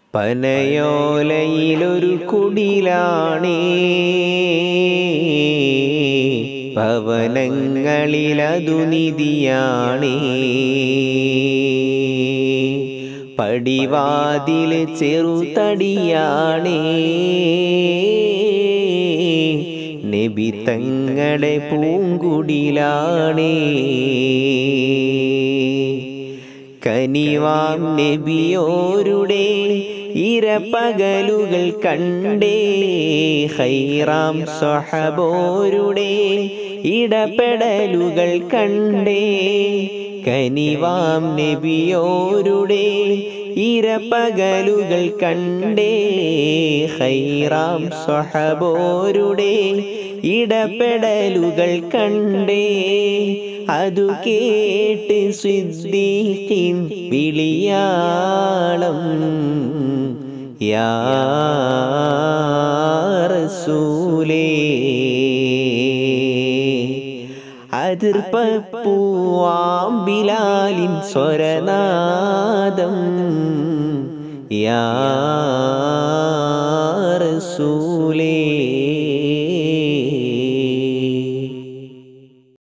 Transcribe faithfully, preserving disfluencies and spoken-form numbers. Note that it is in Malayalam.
പനയോലയിലൊരു കുടിലാണേ ഭവനങ്ങളിലതു നിധിയാണേ പടിവാതില് ചെറുതടിയാണേ നബി തങ്ങളുടെ പൂങ്കുടിലാണേ കനിവാം നബിയോരുടെ ഇരപകലുകൾ കണ്ടേ ഖൈറാം സ്വഹബോരുടെ ഇടപെടലുകൾ കണ്ടേ കനിവാം നബിയോരുടെ ഇരപകലുകൾ കണ്ടേ ഖൈറാം സ്വഹബോരുടെ ഇടപെടലുകൾ കണ്ടേ അതു കേട്ട് സിദ്ദീഖിൻ വിളിയാളം യാ റസൂലേ അതിർപ്പൂവാം ബിലാലിൻ സ്വരനാദം യാ